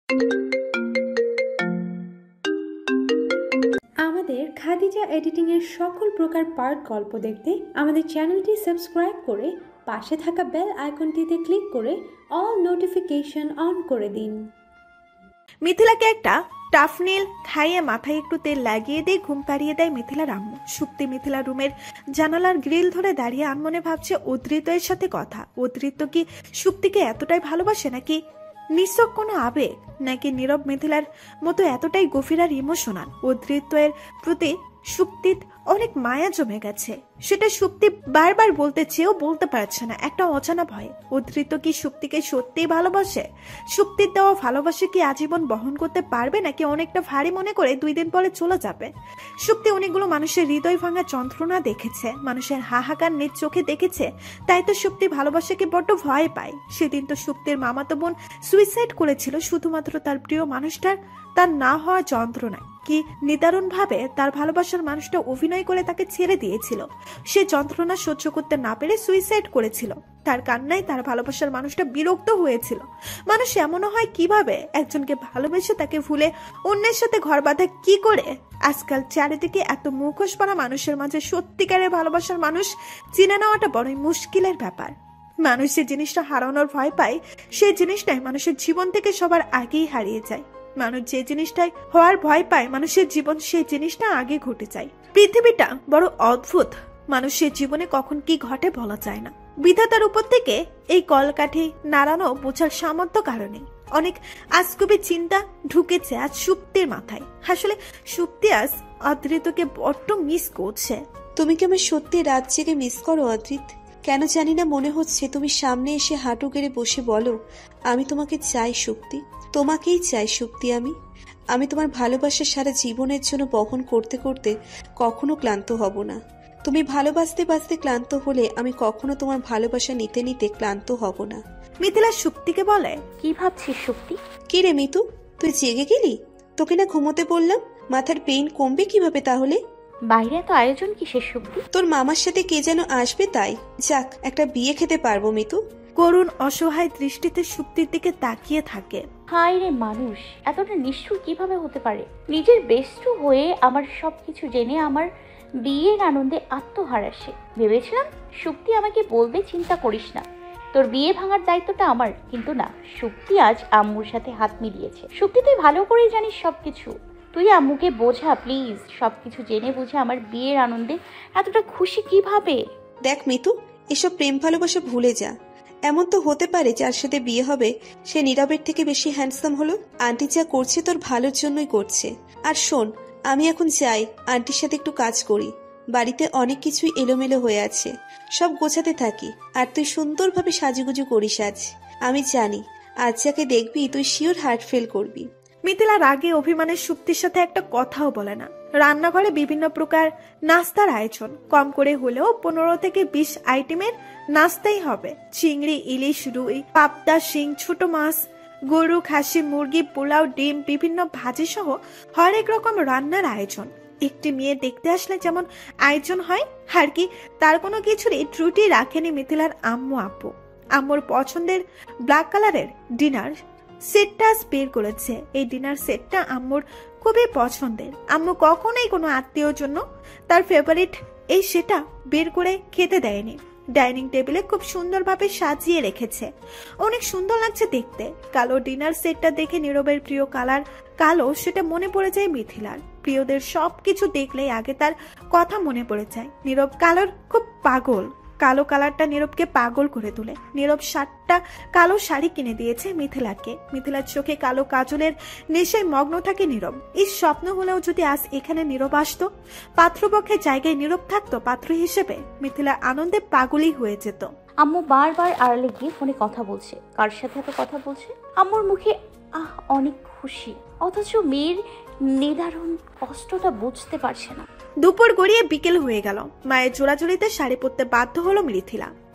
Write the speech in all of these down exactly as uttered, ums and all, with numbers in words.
আমাদের খাদিজা এডিটিং এর সকল প্রকার পার্ট গল্প দেখতে আমাদের চ্যানেলটি সাবস্ক্রাইব করে পাশে থাকা বেল আইকনটিতে ক্লিক করে অল নোটিফিকেশন অন করে দিন। মিথিলাকে একটা টাফনেল খাইয়ে মাথায় একটু তেল লাগিয়ে দিয়ে ঘুম পাড়িয়ে দেয় মিথিলার আম্মু। সুপ্তি মিথিলা রুমের জানালার গ্রিল ধরে দাঁড়িয়ে আনমনে ভাবছে অদ্রিতের সাথে কথা। অদ্রিত কি সুপ্তিকে এতটাই ভালোবাসে, নাকি নিছক কোনো আবেগ, নাকি নীরব মিথিলার মতো এতটাই গভীর আর ইমোশনাল? অদ্রিতের প্রতি সুপ্তির অনেক মায়া জমে গেছে, সেটা সুপ্তি বারবার বলতে চেয়েও বলতে পারছে না, একটা অজানা ভয়ে। অদ্রিত কি সুপ্তিকে সত্যিই ভালোবাসে? সুপ্তির দেওয়া ভালোবাসে কি আজীবন বহন করতে পারবে, নাকি অনেকটা ভারী মনে করে দুই দিন পরে চলে যাবে? সুপ্তি অনেকগুলো মানুষের হৃদয় ভাঙা যন্ত্রণা দেখেছে, মানুষের হাহাকার নিজ চোখে দেখেছে, তাই তো সুপ্তি ভালোবাসাকে বড্ড ভয় পায়। সেদিন তো সুপ্তির মামাতো বোন সুইসাইড করেছিল শুধুমাত্র তার প্রিয় মানুষটার তার না হওয়া যন্ত্রণায়। কি নিদারুণ ভাবে তার ভালোবাসার মানুষটা অভিনয় করে তাকে ছেড়ে দিয়েছিল। সে যন্ত্রণা সহ্য করতে না পেরে সুইসাইড করেছিল। তার কান্নায় তার ভালোবাসার মানুষটা বিরক্ত হয়েছিল। মানুষ এমনও হয় কিভাবে? একজনকে ভালোবেসে তাকে ভুলে অন্যের সাথে ঘর বাঁধে কি করে? আজকাল চারিদিকে এত মুখোশ পরা মানুষের মাঝে সত্যিকারের ভালোবাসার মানুষ চিনে নেওয়াটা বড়ই মুশকিলের ব্যাপার। মানুষ যে জিনিসটা হারানোর ভয় পায়, সেই জিনিসটাই মানুষের জীবন থেকে সবার আগেই হারিয়ে যায়। মানুষ যে জিনিসটাই হওয়ার ভয় পায়, মানুষের জীবন সেই জিনিসটা আগে ঘটে যায়। পৃথিবীটা বড় অদ্ভুত, মানুষের জীবনে কখন কি ঘটে বলা যায় না। বিধাতার উপর থেকে এই কলকাঠি নাড়ানো বোঝার সামর্থ্য কারণে অনেক আজগুবি চিন্তা ঢুকেছে আজ সুপ্তির মাথায়। আসলে সুপ্তি আজ অদ্রিতকে বড্ড মিস করছে। তুমি কি আমার সত্যি রাত জেগে মিস করো অদ্রিত? কেন জানি না মনে হচ্ছে তুমি সামনে এসে হাঁটু গেড়ে বসে বলো, আমি তোমাকে চাই সুপ্তি, তোমাকেই চাই সুপ্তি। আমি আমি তোমার ভালোবাসা সারা জীবনের জন্য বহন করতে করতে কখনো ক্লান্ত হব না। তুমি ভালোবাসতে বাসতে ক্লান্ত হলে আমি কখনো তোমার ভালোবাসা নিতে নিতে ক্লান্ত হব না। মিথিলা সুপ্তিকে বলে, কি ভাবছিস সুপ্তি? কি রে মিতু, তুই জেগে গেলি? তোকে না ঘুমোতে বললাম? মাথার পেইন কমবে কিভাবে তাহলে? বাইরে তো আয়োজন কিসের সুপ্তি? তোর মামার সাথে কে যেন আসবে, তাই যাক একটা বিয়ে খেতে পারবো মিতু। করুণ অসহায় দৃষ্টিতে সুপ্তির দিকে তাকিয়ে থাকে। হায় রে, মানুষ এতটা নিষ্ঠুর কিভাবে হতে পারে? নিজের বেস্ট হয়ে আমার সবকিছু জেনে আমার বিয়ের আনন্দে আত্মহারাসে। ভেবেছিলাম সুপ্তি আমাকে বলবে চিন্তা করিস না, তোর বিয়ে ভাঙার দায়িত্বটা আমার, কিন্তু না, সুপ্তি আজ আম্মুর সাথে হাত মিলিয়েছে। সুপ্তি তুই ভালো করেই জানিস সবকিছু, তুই আম্মুকে বোঝা প্লিজ। সবকিছু জেনে বুঝে আমার বিয়ের আনন্দে এতটা খুশি কিভাবে? দেখ মিতু, এসব প্রেম ভালোবাসা ভুলে যা। এমন তো হতে পারে যার সাথে বিয়ে হবে সে নীরবের থেকে বেশি হ্যান্ডসাম হলো। আন্টি যা করছে তোর ভালোর জন্যই করছে। আর শোন, আমি এখন যাই আন্টির সাথে একটু কাজ করি। বাড়িতে অনেক কিছুই এলোমেলো হয়ে আছে, সব গোছাতে থাকি। আর তুই সুন্দরভাবে সাজুগুজু করিস আজ। আমি জানি আজ যাকে দেখবি তুই শিওর হার্ট ফেল করবি। মিথিলা রাগে অভিমানের সুপ্তির সাথে একটা কথাও বলে না। রান্নাঘরে বিভিন্ন প্রকার নাস্তার আয়োজন, কম করে হলেও পনেরো থেকে বিশ আইটেমের নাস্তাই হবে। চিংড়ি, ইলিশ, রুই, পাবদা, শিং, ছোট মাছ, গরু, খাসি, মুরগি, পোলাও, ডিম, বিভিন্ন ভাজি সহ হরেক রকম রান্নার আয়োজন। একটি মেয়ে দেখতে আসলে যেমন আয়োজন হয় আর কি, তার কোনো কিছুরই ত্রুটি রাখেনি মিথিলার আম্মু আপু। আম্মুর পছন্দের ব্ল্যাক কালারের ডিনার সেটটা বের করেছে। এই ডিনার সেটটা আম্মুর খুবই পছন্দের। আম্মু কখনোই কোনো আত্মীয়র জন্য তার ফেভারিট এই সেটা বের করে খেতে দেয়নি। ডাইনিং টেবিলে খুব সুন্দরভাবে সাজিয়ে রেখেছে, অনেক সুন্দর লাগছে দেখতে। কালো ডিনার সেটটা দেখে নীরবের প্রিয় কালার কালো, সেটা মনে পড়ে যায় মিথিলার। প্রিয়দের সবকিছু দেখলেই আগে তার কথা মনে পড়ে যায়। নীরব কালোর খুব পাগল, কালো কালারটা নীরবকে পাগল করে তোলে। নীরব সাতটা কালো শাড়ি কিনে দিয়েছে মিথিলাকে। মিথিলার চোখে কালো কাজলের নেশায় মগ্ন থাকে নীরব। এই স্বপ্ন হলেও যদি আজ এখানে নীরব আসতো, পাত্রপক্ষের জায়গায় নীরব থাকতো পাত্র হিসেবে, মিথিলা আনন্দে পাগলই হয়ে যেত। আম্মু বারবার আড়ালে গিয়ে ফোনে কথা বলছে। কার সাথে এত কথা বলছে? আম্মুর মুখে আহ অনেক খুশি, অথচ মেয়ের নিদারুণ কষ্টটা বুঝতে পারছে না। দুপুর গড়িয়ে বিকেল হয়ে গেল। মায়ের জোড়াজুড়িতে শাড়ি পরতে বাধ্য হলো মিথিলা।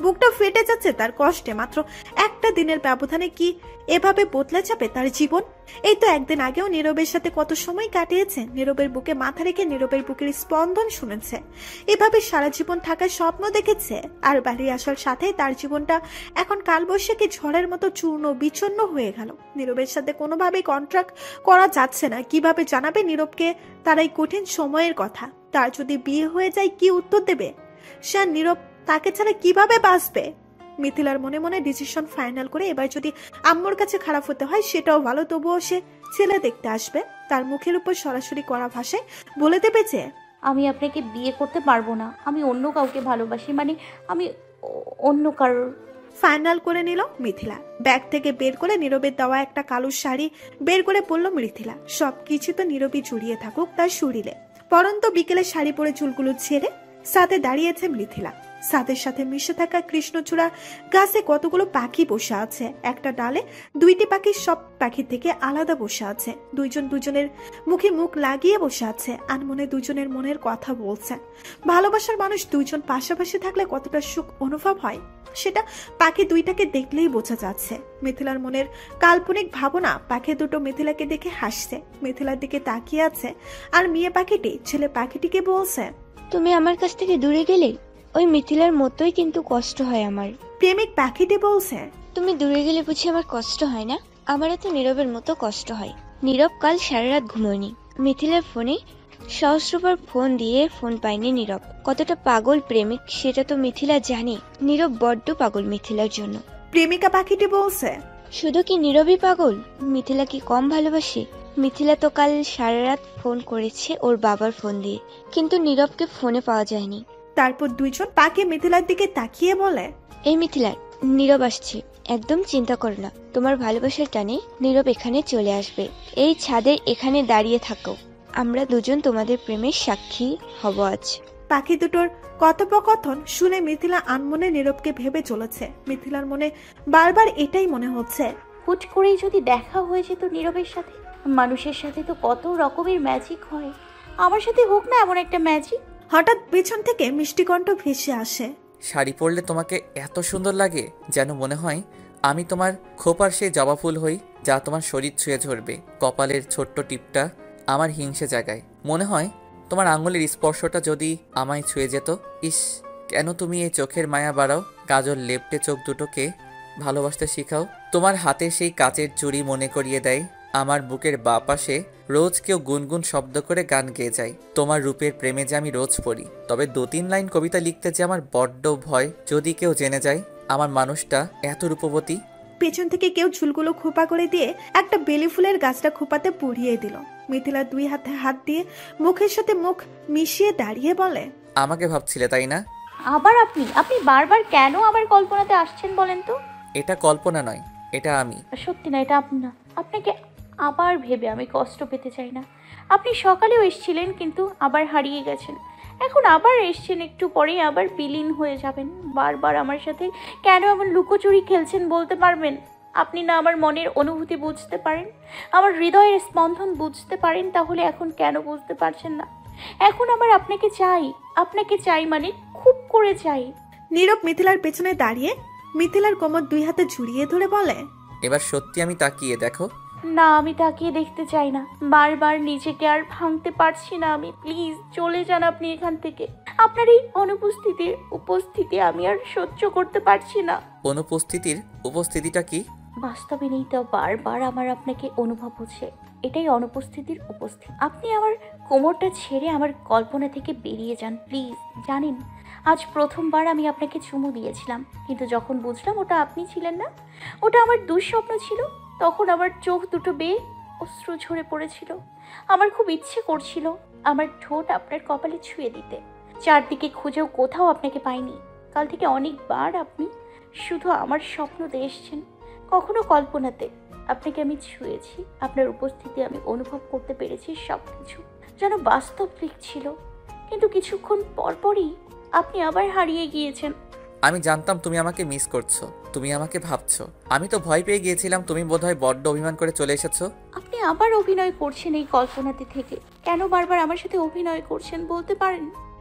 বুকটা ফেটে যাচ্ছে তার কষ্টে। মাত্র একটা দিনের ব্যবধানে কি এভাবে বদলে যাবে তার জীবন? এই তো একদিন আগেও নীরবের সাথে কত সময় কাটিয়েছে, নীরবের বুকে মাথা রেখে নীরবের বুকের স্পন্দন শুনেছে, এভাবে সারা জীবন থাকার স্বপ্ন দেখেছে। আর বাড়ি আসার সাথে তার জীবনটা এখন কালবৈশাখী ঝড়ের মতো চূর্ণ বিচ্ছন্ন হয়ে গেল। নীরবের সাথে কোনোভাবেই কন্ট্রাক্ট করা যাচ্ছে না। কিভাবে জানাবে নীরবকে তার এই কঠিন সময়ের কথা? তার যদি বিয়ে হয়ে যায় কি উত্তর দেবে সে? নীরব তাকে ছাড়া কিভাবে বাঁচবে? মিথিলার মনে মনে ডিসিশন ফাইনাল করে এবার যদি আম্মুর কাছে খারাপ হতে হয় সেটাও ভালো, তবুও সে ছেলে দেখতে আসবে। তার মুখের উপর সরাসরি করা ভাষায় বলে দেবে যে আমি আপনাকে বিয়ে করতে পারবো না, আমি অন্য কাউকে ভালোবাসি, মানে আমি অন্য কারোর। ফাইনাল করে নিল মিথিলা। ব্যাগ থেকে বের করে নীরবের দেওয়া একটা কালো শাড়ি বের করে পড়ল মিথিলা। সবকিছু তো নীরবই জড়িয়ে থাকুক তার শরীরে। পরন্ত বিকেলে শাড়ি পরে চুলগুলো ছেড়ে সাথে দাঁড়িয়েছে মিথিলা। সাথের সাথে মিশে থাকা কৃষ্ণচূড়া গাছে কতগুলো পাখি বসে আছে। একটা ডালে দুইটি পাখি সব পাখি থেকে আলাদা বসে আছে। দুইজন দুজনের মুখে মুখ লাগিয়ে বসে আছে। আর মনে দুজনের মনের কথা বলছে। ভালোবাসার মানুষ দুইজন পাশাপাশি থাকলে কতটা সুখ অনুভব হয় সেটা পাখি দুইটাকে দেখলেই বোঝা যাচ্ছে। মিথিলার মনের কাল্পনিক ভাবনা পাখি দুটো মিথিলাকে দেখে হাসছে, মিথিলার দিকে তাকিয়ে আছে। আর মেয়ে পাখিটি ছেলে পাখিটিকে বলছে, তুমি আমার কাছ থেকে দূরে গেলে ওই মিথিলার মতোই কিন্তু কষ্ট হয় আমার। প্রেমিক পাখিটি বলছে, তুমি দূরে গেলে বুঝি আমার কষ্ট হয় না? আমারও তো নীরবের মতো কষ্ট হয়। নীরব কাল সারা রাত ঘুমোয়নি। মিথিলার ফোনে সহস্রবার ফোন দিয়ে ফোন পায়নি নীরব। কতটা পাগল প্রেমিক সেটা তো মিথিলা জানে। নীরব বড্ড পাগল মিথিলার জন্য। প্রেমিকা পাখিটি বলছে, শুধু কি নীরবই পাগল? মিথিলা কি কম ভালোবাসে? মিথিলা তো কাল সারা রাত ফোন করেছে ওর বাবার ফোন দিয়ে, কিন্তু নীরবকে ফোনে পাওয়া যায়নি। তারপর দুইজন পাখি মিথিলার দিকে তাকিয়ে বলে, এই মিথিলা, নীরব আসছে, একদম চিন্তা করো না। তোমার ভালোবাসার টানে নীরব এখানে চলে আসবে। এই ছাদের এখানে দাঁড়িয়ে থাকো, আমরা দুজন তোমাদের প্রেমের সাক্ষী হব আজ। পাখি দুটোর কথোপকথন শুনে মিথিলা আনমনে নীরবকে ভেবে চলেছে। মিথিলার মনে বারবার এটাই মনে হচ্ছে, হুট করেই যদি দেখা হয়ে যেত নীরবের সাথে। মানুষের সাথে তো কত রকমের ম্যাজিক হয়, আমার সাথে হোক না এমন একটা ম্যাজিক। হঠাৎ পেছন থেকে মিষ্টি কণ্ঠ ভেসে আসে, শাড়ি পরলে তোমাকে এত সুন্দর লাগে যেন মনে হয় আমি তোমার খোপার সেই জবা ফুল হই যা তোমার শরীর ছুঁয়ে ঝরবে। কপালের ছোট্ট টিপটা আমার হিংসে জাগায়। মনে হয় তোমার আঙুলের স্পর্শটা যদি আমায় ছুঁয়ে যেত। ইস, কেন তুমি এই চোখের মায়া বাড়াও, কাজল লেপটে চোখ দুটোকে ভালোবাসতে শিখাও। তোমার হাতে সেই কাচের চুড়ি মনে করিয়ে দেয় আমার বুকের বা পাশে রোজ কেউ গুনগুন শব্দ করে গান গেয়ে যায়। তোমার রূপের প্রেমে যে আমি রোজ পড়ি, তবে দু তিন লাইন কবিতা লিখতে যে আমার বড্ড ভয়, যদি কেউ জেনে যায় আমার মানুষটা এত রূপবতী। পেছন থেকে কেউ চুলগুলো খোপা করে দিয়ে একটা বেলি ফুলের গাছটা খোপাতে পুড়িয়ে দিল। মিথিলা দুই হাতে হাত দিয়ে মুখের সাথে মুখ মিশিয়ে দাঁড়িয়ে বলে, আমাকে ভাবছিলে তাই না? আবার আপনি আপনি বারবার কেন আমার কল্পনাতে আসছেন বলেন তো? এটা কল্পনা নয়, এটা আমি। সত্যি না, এটা আপনি না। আপনাকে আবার ভেবে আমি কষ্ট পেতে চাই না। আপনি সকালেও এসেছিলেন কিন্তু আবার হারিয়ে গেছেন, এখন আবার এসছেন, একটু পরেই আবার বিলীন হয়ে যাবেন। বারবার আমার সাথে কেন এমন লুকোচুরি খেলছেন বলতে পারবেন? আপনি না আমার মনের অনুভূতি বুঝতে পারেন, আমার হৃদয়ের স্পন্দন বুঝতে পারেন, তাহলে এখন কেন বুঝতে পারছেন না? এখন আবার আপনাকে চাই, আপনাকে চাই, মানে খুব করে চাই। নীরব মিথিলার পেছনে দাঁড়িয়ে মিথিলার কোমর দুই হাতে ঝুড়িয়ে ধরে বলে, এবার সত্যি আমি তাকিয়ে দেখো। না, আমি তাকিয়ে দেখতে চাই না। বারবার নিজেকে আর ভাঙতে পারছি না আমি। প্লিজ চলে যান আপনি এখান থেকে। আপনার এই অনুপস্থিতির উপস্থিতি আমি আর সহ্য করতে পারছি না। অনুপস্থিতির উপস্থিতিটা কি? বাস্তবে নেই, তো বারবার আমার আপনাকে অনুভব হচ্ছে, এটাই অনুপস্থিতির উপস্থিতি। আপনি আমার কোমরটা ছেড়ে আমার কল্পনা থেকে বেরিয়ে যান প্লিজ। জানেন, আজ প্রথমবার আমি আপনাকে চুমু দিয়েছিলাম, কিন্তু যখন বুঝলাম ওটা আপনি ছিলেন না, ওটা আমার দুঃস্বপ্ন ছিল, তখন আমার চোখ দুটো বেয়ে অশ্রু ঝরে পড়েছিল। আমার খুব ইচ্ছে করছিল আমার ঠোঁট আপনার কপালে ছুঁয়ে দিতে। চারদিকে খুঁজেও কোথাও আপনাকে পাইনি। কাল থেকে অনেকবার আপনি শুধু আমার স্বপ্নতে এসেছেন, কখনো কল্পনাতে। আপনাকে আমি ছুঁয়েছি, আপনার উপস্থিতি আমি অনুভব করতে পেরেছি। সব কিছু যেন বাস্তব ছিল, কিন্তু কিছুক্ষণ পরপরই আপনি আবার হারিয়ে গিয়েছেন। আমি জানতাম তুমি আমাকে মিস করছো, তুমি আমাকে ভাবছো। আমি তো ভয় পেয়ে গিয়েছিলাম তুমি বোধহয় বড্ড অভিমান করে চলে এসেছো। আপনি আবার অভিনয় করছেন এই কল্পনাতে থেকে। কেন বারবার আমার সাথে অভিনয় করছেন বলতে পারেন?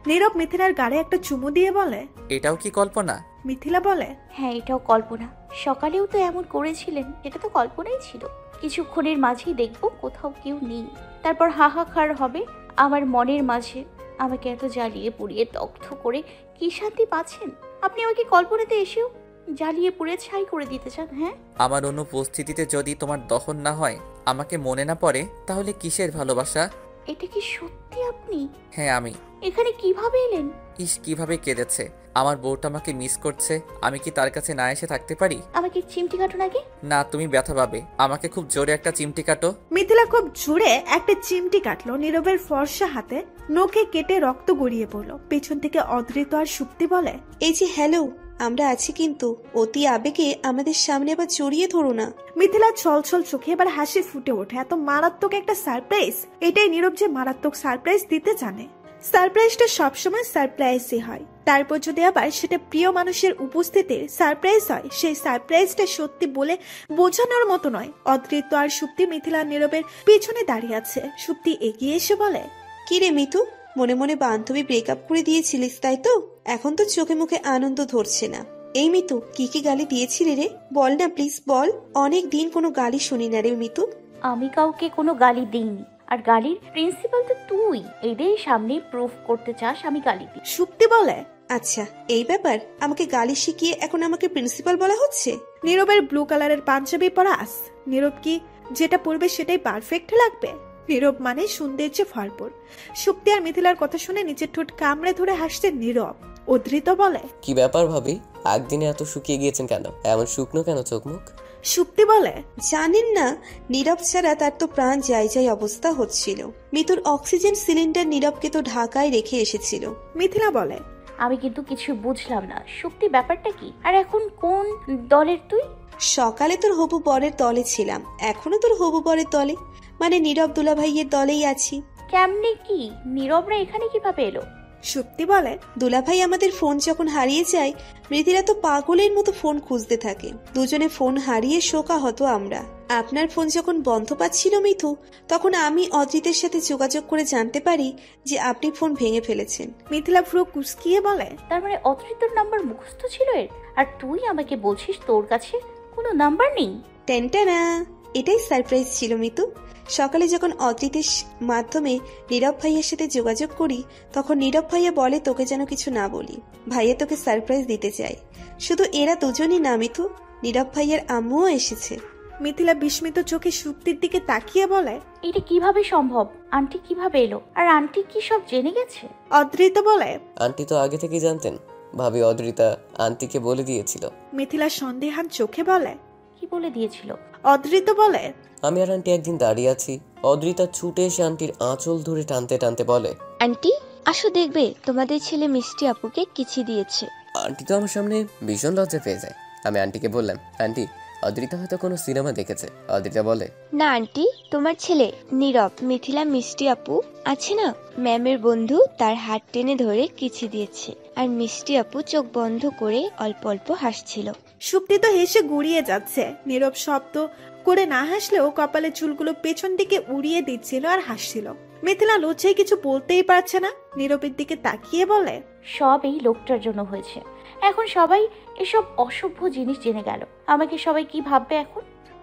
নীরব মিথিলার গাড়ে একটা চুমু দিয়ে বলে, এটাও কি কল্পনা? মিথিলা বলে, হ্যাঁ, এটাও কল্পনা। সকালেও তো এমন করেছিলেন, এটা তো কল্পনাই ছিল। কিছুক্ষণের মাঝেই দেখবো কোথাও কেউ নেই, তারপর হাহাকার হবে আমার মনের মাঝে। আমাকে এত জ্বালিয়ে পুড়িয়ে দগ্ধ করে কি শান্তি পাচ্ছেন আপনি? আমাকে কল্পনাতে এসেও জ্বালিয়ে পুড়িয়ে ছাই করে দিতে চান? হ্যাঁ, আমার অনুপস্থিতিতে যদি তোমার দহন না হয়, আমাকে মনে না পড়ে, তাহলে কিসের ভালোবাসা? এটা কি সত্যি আপনি? হ্যাঁ আমি। এখানে কিভাবে এলেন? ইস, কিভাবে কেঁদেছে। আমার বউটা আমাকে মিস করছে, আমি কি তার কাছে না এসে থাকতে পারি? আমাকে চিমটি কাটুন আগে। না, তুমি ব্যথা পাবে, আমাকে খুব জোরে একটা চিমটি কাটো। মিথিলা খুব জোরে একটা চিমটি কাটলো নীরবের ফর্সা হাতে, নখে কেটে রক্ত গড়িয়ে পড়লো। পেছন থেকে অদৃত আর সুপ্তি বলে, এই যে হ্যালো, আমরা আছি কিন্তু অতি আবেগে আমাদের সামনে আবার জড়িয়ে ধরো না। মিথিলা ছলছল চোখে এবার হাসি ফুটে ওঠে। এত মারাত্মক একটা সারপ্রাইজ, এটাই নীরব যে মারাত্মক সারপ্রাইজ দিতে জানে। সারপ্রাইজটা সবসময় সারপ্রাইজই হয়, তারপর যদি আবার সেটা প্রিয় মানুষের উপস্থিতির সারপ্রাইজ হয়, সেই সারপ্রাইজটা সত্যি বলে বোঝানোর মতো নয়। অদৃত আর সুপ্তি মিথিলা নীরবের পিছনে দাঁড়িয়ে আছে। সুপ্তি এগিয়ে এসে বলে, কি রে মিতু, মনে মনে বান্ধবী ব্রেকআপ করে দিয়েছিলিস তাই তো? এখন তো চোখে মুখে আনন্দ ধরছে না। এই মিতু, কি কি গালি দিয়েছিলি রে? বল না প্লিজ বল। অনেক দিন কোনো গালি শুনি না রে মিতু। আমি কাউকে কোনো গালি দিইনি, আর গালির প্রিন্সিপাল তো তুই। এদের সামনে প্রুফ করতে চাস আমি গালি দিই? সুপ্তি বলে, আচ্ছা এই ব্যাপার, আমাকে গালি শিখিয়ে এখন আমাকে প্রিন্সিপাল বলা হচ্ছে? নীরবের ব্লু কালারের পাঞ্জাবি পরা আস। নীরব কি যেটা পরবে সেটাই পারফেক্ট লাগবে? নীরব মানে সৌন্দর্যে ভরপুর। সুপ্তি আর মিথিলার কথা শুনে নিচের ঠোঁট কামড়ে ধরে হাসছে নীরব। অদৃত বলে, কি ব্যাপার ভাবি, একদিনে এত শুকিয়ে গিয়েছেন কেন? এমন শুকনো কেন চোখ মুখ? সুপ্তি বলে, জানেন না, নীরব ছাড়া তার তো প্রাণ যাই যাই অবস্থা হচ্ছিল। মিতুর অক্সিজেন সিলিন্ডার নীরবকে তো ঢাকায় রেখে এসেছিল। মিথিলা বলে, আমি কিন্তু কিছু বুঝলাম না সত্যি ব্যাপারটা কি? আর এখন কোন দলের তুই? সকালে তোর হবু বরের দলে ছিলাম, এখনো তোর হবু বরের দলে, মানে নীরব দুলা ভাইয়ের দলেই আছি। কেমনে কি? নীরবরা এখানে কিভাবে এলো? সুপ্তি বলে, দুলাভাই আমাদের ফোন যখন হারিয়ে যায়, মৃধিরা তো পাগলের মতো ফোন খুঁজতে থাকে। দুজনে ফোন হারিয়ে শোকা হতো আমরা। আপনার ফোন যখন বন্ধ পাচ্ছিল মিথু, তখন আমি অদ্রিতের সাথে যোগাযোগ করে জানতে পারি যে আপনি ফোন ভেঙে ফেলেছেন। মিথিলা ফ্রো কুসকিয়ে বলে, তার মানে অদ্রিতর নাম্বার মুখস্থ ছিল এর, আর তুই আমাকে বলছিস তোর কাছে কোনো নাম্বার নেই? টেনটানা, এটাই সারপ্রাইজ ছিল মিতু। সকালে যখন অদ্রিতের মাধ্যমে নীরব ভাইয়ের সাথে যোগাযোগ করি, তখন নীরব ভাইয়া বলে তোকে যেন কিছু না বলি, ভাইয়া তোকে সারপ্রাইজ দিতে চায়। শুধু এরা দুজনই না মিতু, নীরব ভাইয়ের আম্মুও এসেছে। মিথিলা বিস্মিত চোখে সুপ্তির দিকে তাকিয়ে বলে, এটা কিভাবে সম্ভব? আন্টি কিভাবে এলো? আর আন্টি কি সব জেনে গেছে? অদৃত বলে, আন্টি তো আগে থেকেই জানতেন, ভাবি অদ্রিতা আন্টিকে বলে দিয়েছিল। মিথিলা সন্দেহান চোখে বলে, কি বলে দিয়েছিল? অদৃত বলে, আমি আর আন্টি একদিন দাঁড়িয়ে আছি, অদ্রিতা ছুটে এসে আন্টির আঁচল ধরে টানতে টানতে বলে, আন্টি আসো, দেখবে তোমাদের ছেলে মিষ্টি আপুকে কিছি দিয়েছে। আন্টি তো আমার সামনে ভীষণ লজ্জা পেয়ে যায়। আমি আন্টিকে বললাম, আন্টি অদ্রিতা হয়তো কোনো সিনেমা দেখেছে। অদ্রিতা বলে, না আন্টি, তোমার ছেলে নীরব মিথিলা মিষ্টি আপু আছে না, ম্যামের বন্ধু, তার হাত টেনে ধরে কিছি দিয়েছে। আর মিষ্টি আপু চোখ বন্ধ করে অল্প অল্প হাসছিল। সুপ্তি তো হেসে গুড়িয়ে যাচ্ছে। নীরব শব্দ করে না হাসলেও কপালে চুলগুলো পেছন দিকে উড়িয়ে দিচ্ছিল আর হাসছিল। মিথিলা লজ্জায় কিছু বলতেই পারছে না। নীরবের দিকে তাকিয়ে বলে, সব এই লোকটার জন্য হয়েছে। এখন সবাই এসব অসভ্য জিনিস জেনে গেল, আমাকে সবাই কি ভাববে এখন?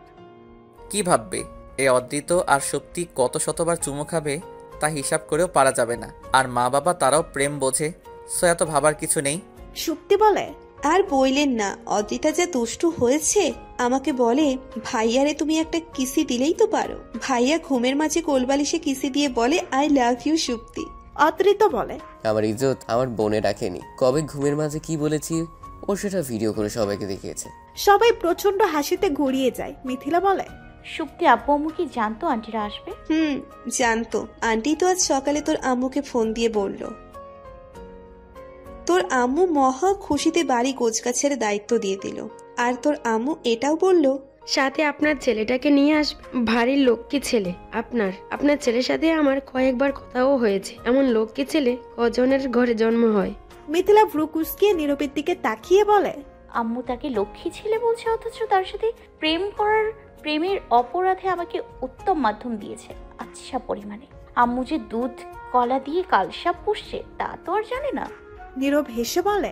কি ভাববে? এই অদ্রিত আর সত্যি কত শতবার চুমু খাবে তা হিসাব করেও পারা যাবে না। আর মা বাবা তারাও প্রেম বোঝে, সো এত ভাবার কিছু নেই। সুপ্তি বলে, আর বইলেন না, অদ্রিতা যা দুষ্টু হয়েছে। আমাকে বলে, ভাইয়ারে তুমি একটা কিসি দিলেই তো পারো। ভাইয়া ঘুমের মাঝে কোলবালিশে কিসি দিয়ে বলে, I love you Supti. Adrito বলে, আমার ইজ্জত আমার বোনে রাখেনি। কবে ঘুমের মাঝে কি বলেছি ও সেটা ভিডিও করে সবাইকে দেখিয়েছে। সবাই প্রচন্ড হাসিতে গড়িয়ে যায়। মিথিলা বলে, সুপ্তি আব্বু আম্মু কি জানতো আন্টিরা আসবে? হুম জানতো। আন্টি তো আজ সকালে তোর আম্মুকে ফোন দিয়ে বলল। তোর আম্মু মহা খুশিতে বাড়ি গোছগাছের দায়িত্ব দিয়ে দিল। আর তোর আম্মু এটাও বলল, সাথে আপনার ছেলেটাকে নিয়ে আসবে। ভারী লক্ষ্মী ছেলে আপনার। আপনার ছেলের সাথে আমার কয়েকবার কথাও হয়েছে। এমন লক্ষ্মী ছেলে কজনের ঘরে জন্ম হয়। মিথিলা ভ্রু কুঁচকিয়ে নীরবের দিকে তাকিয়ে বলে, আম্মু তাকে লক্ষ্মী ছেলে বলছে, অথচ তার সাথে প্রেম করার প্রেমের অপরাধে আমাকে উত্তম মাধ্যম দিয়েছে আচ্ছা পরিমাণে। আম্মু যে দুধ কলা দিয়ে কালসাপ পুষছে তা তো আর জানে না। নীরব হেসে বলে,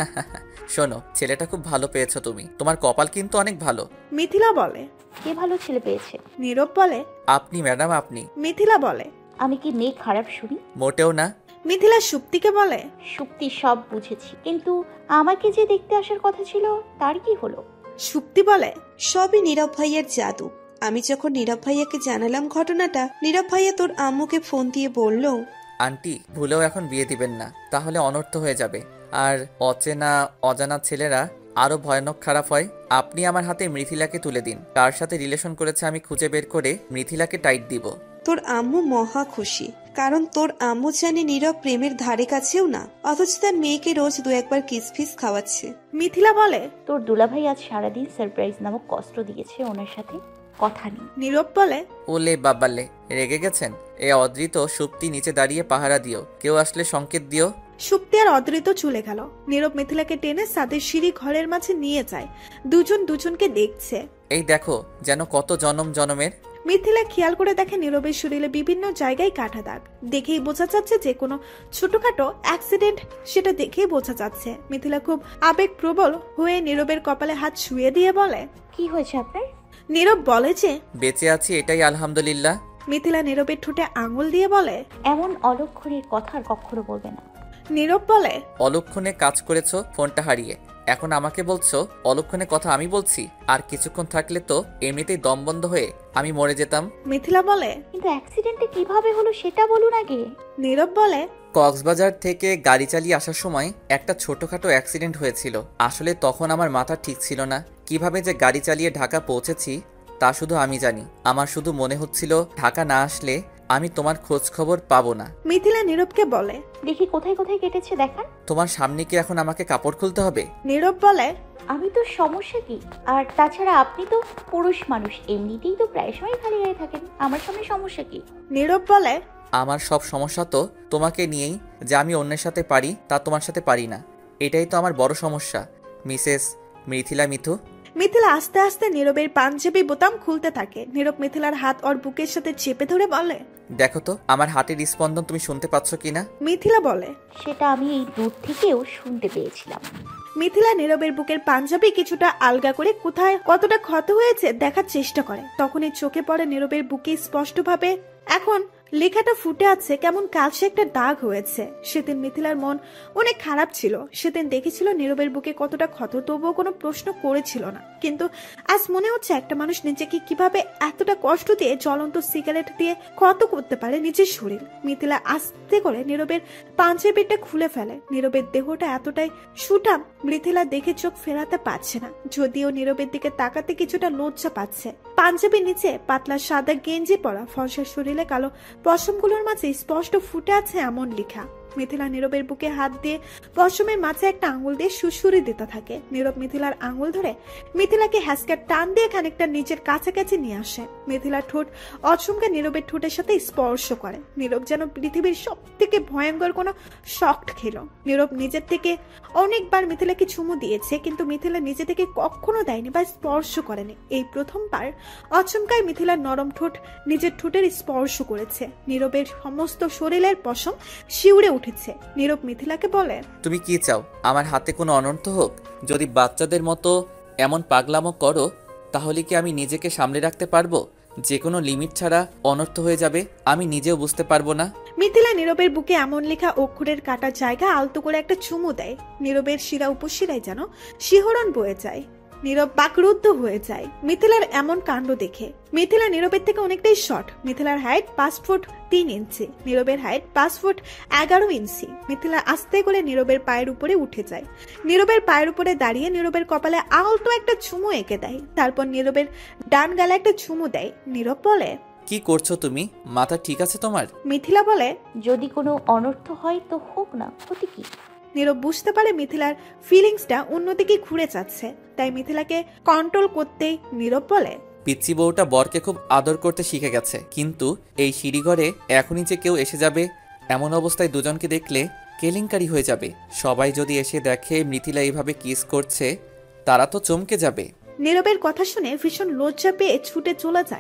শোনো, ছেলেটা খুব ভালো পেয়েছো তুমি, তোমার কপাল কিন্তু অনেক ভালো। মিথিলা বলে, কে ভালো ছেলে পেয়েছে? নীরব বলে, আপনি ম্যাডাম, আপনি। মিথিলা বলে, আমি কি মেয়ে খারাপ শুনি? মোটেও না। মিথিলা সুপ্তিকে বলে, সুপ্তি সব বুঝেছি, কিন্তু আমাকে যে দেখতে আসার কথা ছিল তার কি হলো? সুপ্তি বলে, সবই নীরব ভাইয়ার জাদু। আমি যখন নীরব ভাইয়াকে জানালাম ঘটনাটা, নীরব ভাইয়া তোর আম্মুকে ফোন দিয়ে বলল, আন্টি ভুলেও এখন বিয়ে দিবেন না, তাহলে অনর্থ হয়ে যাবে। আর অচেনা অজানা ছেলেরা আরো ভয়ানক খারাপ হয়। আপনি আমার হাতে মৃথিলাকে তুলে দিন, কার সাথে রিলেশন করেছে আমি খুঁজে বের করে মৃথিলাকে টাইট দিব। তোর আম্মু মহা খুশি, কারণ তোর আম্মু জানে নীরব প্রেমের ধারে কাছেও না, অথচ তার মেয়েকে রোজ দু একবার কিসফিস খাওয়াচ্ছে। মিথিলা বলে, তোর দুলাভাই আজ সারাদিন সারপ্রাইজ নামক কষ্ট দিয়েছে, ওনার সাথে কথা নেই। নীরব বলে, ওলে বাবালে, রেগে গেছেন? এ অদৃত সুপ্তি নিচে দাঁড়িয়ে পাহারা দিও, কেউ আসলে সংকেত দিও। সুপ্তি আর অদৃত চলে গেল। নীরব মিথিলাকে টেনে সাদের সিঁড়ি ঘরের মাঝে নিয়ে যায়। দুজন দুজনকে দেখছে। এই দেখো, যেন কত জনম জনমের। মিথিলা খেয়াল করে দেখে নীরবের শরীরে বিভিন্ন জায়গায় কাটা দাগ। দেখেই বোঝা যাচ্ছে যে কোনো ছোটখাটো অ্যাক্সিডেন্ট, সেটা দেখেই বোঝা যাচ্ছে। মিথিলা খুব আবেগপ্রবল হয়ে নীরবের কপালে হাত ছুঁয়ে দিয়ে বলে, কি হয়েছে আপনার? নীরব বলে যে, বেঁচে আছি এটাই আলহামদুলিল্লাহ। মিথিলা নীরবের ঠোঁটে আঙুল দিয়ে বলে, এমন অলক্ষণের কথা আর কখনো বলবে না। নীরব বলে, অলক্ষণে কাজ করেছো ফোনটা হারিয়ে, এখন আমাকে বলছো অলক্ষণে কথা আমি বলছি? আর কিছুক্ষণ থাকলে তো এমনিতেই দম বন্ধ হয়ে আমি মরে যেতাম। মিথিলা বলে, কিন্তু অ্যাক্সিডেন্টটা কিভাবে হলো সেটা বলুন আগে। নীরব বলে, কক্সবাজার থেকে গাড়ি চালিয়ে আসার সময় একটা ছোটখাটো অ্যাক্সিডেন্ট হয়েছিল। আসলে তখন আমার মাথা ঠিক ছিল না, কিভাবে যে গাড়ি চালিয়ে ঢাকা পৌঁছেছি তা শুধু আমি জানি। আমার শুধু মনে হচ্ছিল ঢাকা না আসলে আমি তোমার খোঁজ খবর পাবো না। মিথিলা নীরবকে বলে, দেখি কোথায় কোথায় কেটেছে দেখান। তোমার সামনে কি এখন আমাকে কাপড় খুলতে হবে? নীরব বলে, আমি তো সমস্যা কি? আর তাছাড়া আপনি তো পুরুষ মানুষ, এমনিতেই তো প্রায় সময় খালি গায়ে থাকেন, আমার সামনে সমস্যা কি? নীরব বলে, আমার সব সমস্যা তো তোমাকে নিয়েই, যে আমি অন্যের সাথে পারি তা তোমার সাথে পারি না, এটাই তো আমার বড় সমস্যা মিসেস মৃথিলা মিথু। মিথিলা আস্তে আস্তে নীরবের পাঞ্জাবি বোতাম খুলতে থাকে। নীরব মিথিলার হাত ওর বুকের সাথে চেপে ধরে বলে, দেখো তো আমার হাতের স্পন্দন তুমি শুনতে পাচ্ছ কিনা? মিথিলা বলে, সেটা আমি এই দূর থেকেও শুনতে পেয়েছিলাম। মিথিলা নীরবের বুকের পাঞ্জাবি কিছুটা আলগা করে কোথায় কতটা ক্ষত হয়েছে দেখার চেষ্টা করে। তখনই চোখে পড়ে নীরবের বুকে স্পষ্টভাবে এখন লেখাটা ফুটে আছে, কেমন কালসে একটা দাগ হয়েছে। সেদিন মিথিলার মন অনেক খারাপ ছিল। সেদিন দেখেছিল নীরবের বুকে কতটা ক্ষত, তবুও কোনো প্রশ্ন করেছিল না। কিন্তু আজ মনে হচ্ছে একটা মানুষ নিজেকে কিভাবে এতটা কষ্ট দিয়ে জ্বলন্ত সিগারেট দিয়ে ক্ষত করতে পারে নিজের শরীর। মিথিলা আস্তে করে নীরবের পাঞ্জাবিটা খুলে ফেলে। নীরবের দেহটা এতটাই সুঠাম, মিথিলা দেখে চোখ ফেরাতে পারছে না, যদিও নীরবের দিকে তাকাতে কিছুটা লজ্জা পাচ্ছে। পাঞ্জাবির নিচে পাতলা সাদা গেঞ্জি পরা, ফর্সা শরীরে কালো পশমগুলোর মাঝে স্পষ্ট ফুটে আছে এমন লেখা। মিথিলা নীরবের বুকে হাত দিয়ে পশমের মাঝে একটা আঙুল দিয়ে সুসুরি দিতে থাকে। নীরব মিথিলার আঙুল ধরে মিথিলাকে হ্যাসকে টান দিয়ে খানিকটা নিজের কাছাকাছি নিয়ে আসে। মিথিলার ঠোঁট অচমকে নীরবের ঠোঁটের সাথে স্পর্শ করে। নীরব যেন পৃথিবীর সব থেকে ভয়ঙ্কর কোনো শক খেল। নীরব নিজের থেকে অনেকবার মিথিলাকে চুমু দিয়েছে, কিন্তু মিথিলা নিজে থেকে কখনো দেয়নি বা স্পর্শ করেনি। এই প্রথমবার অচমকায় মিথিলার নরম ঠোঁট নিজের ঠোঁটের স্পর্শ করেছে। নীরবের সমস্ত শরীরের পশম শিউরে উঠেছে। নীরব মিথিলাকে বলে, তুমি কি চাও আমার হাতে কোনো অনর্থ হোক? যদি বাচ্চাদের মতো এমন পাগলামো করো তাহলে কি আমি নিজেকে সামলে রাখতে পারবো? যে কোনো লিমিট ছাড়া অনর্থ হয়ে যাবে, আমি নিজেও বুঝতে পারবো না। মিথিলা নীরবের বুকে এমন লেখা অক্ষরের কাটা জায়গা আলতো করে একটা চুমু দেয়। নীরবের শিরা উপশিরায় যেন শিহরণ বয়ে যায়। নীরব বাকরুদ্ধ হয়ে যায় মিথিলার এমন কাণ্ড দেখে। মিথিলা নীরবের থেকে অনেকটাই শর্ট। মিথিলার হাইট পাঁচ ফুট তিন ইঞ্চি, নীরবের হাইট পাঁচ ফুট এগারো ইঞ্চি। মিথিলা আস্তে করে নীরবের পায়ের উপরে উঠে যায়। নীরবের পায়ের উপরে দাঁড়িয়ে নীরবের কপালে আলতো একটা চুমু এঁকে দেয়। তারপর নীরবের ডান গালে একটা চুমু দেয়। নীরব বলে, কি করছো তুমি? মাথা ঠিক আছে তোমার? মিথিলা বলে, যদি কোনো অনর্থ হয় তো হোক না, ক্ষতি কি? নীরব বুঝতে পারে মিথিলার ফিলিংসটা অন্যদিকে ঘুরে যাচ্ছে, তাই মিথিলাকে কন্ট্রোল করতেই নীরব বলে, পিচ্চি বউটা বরকে খুব আদর করতে শিখে গেছে, কিন্তু এই সিঁড়িঘরে এখনই যে কেউ এসে যাবে এমন অবস্থায় দুজনকে দেখলে কেলেঙ্কারি হয়ে যাবে। সবাই যদি এসে দেখে মিথিলা এইভাবে কিস করছে তারা তো চমকে যাবে। নীরবের কথা শুনে ভীষণ লজ্জা পেয়ে ছুটে চলে যায়।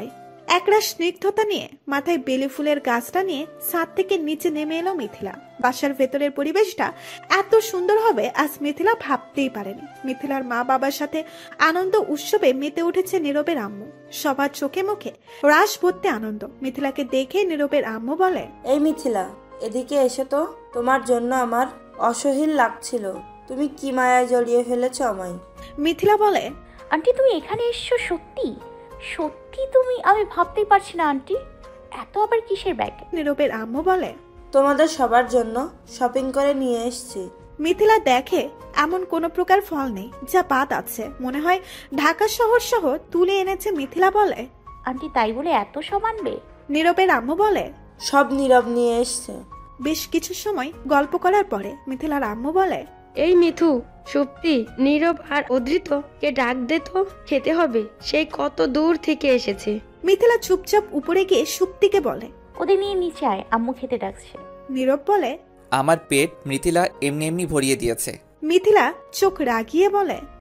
একরা স্নিগ্ধতা নিয়ে মাথায় বেলি ফুলের গাছটা নিয়ে ছাদ থেকে নিচে নেমে এলো মিথিলা। বাসার ভেতরের পরিবেশটা এত সুন্দর হবে আজ মিথিলা ভাবতেই পারেনি। মিথিলার মা বাবার সাথে আনন্দ উৎসবে মেতে উঠেছে নীরবের আম্মু। সবার চোখে মুখে রাস ভর্তি আনন্দ। মিথিলাকে দেখে নীরবের আম্মু বলে, এই মিথিলা, এদিকে এসে তো, তোমার জন্য আমার অসহ্য লাগছিল। তুমি কি মায়ায় জড়িয়ে ফেলেছো আমায়। মিথিলা বলে, আন্টি তুমি এখানে এসছো? সত্যি সত্যি তুমি? আমি ভাবতেই পারছি না আন্টি, এত আবার কিসের ব্যাগ? নীরবের আম্মু বলে, তোমাদের সবার জন্য শপিং করে নিয়ে এসেছি। মিথিলা দেখে এমন কোনো প্রকার ফল নেই যা বাদ আছে। মনে হয় ঢাকা শহর সহ তুলে এনেছে। মিথিলা বলে, আন্টি তাই বলে এত সব আনবে? নীরবের আম্মু বলে, সব নীরব নিয়ে এসছে। বেশ কিছু সময় গল্প করার পরে মিথিলার আম্মু বলে, এই মিথু, সুপ্তি, নীরব আর অধৃত কে ডাক দে তো, খেতে হবে, সেই কত দূর থেকে এসেছে। মিথিলা চুপচাপ উপরে গিয়ে সুপ্তিকে বলে, ওদের নিয়ে নিচে আয়, আম্মু খেতে ডাকছে। নীরব বলে, আমার পেট মিথিলা এমনি এমনি ভরিয়ে দিয়েছে। মিথিলা চোখ রাগিয়ে বলে,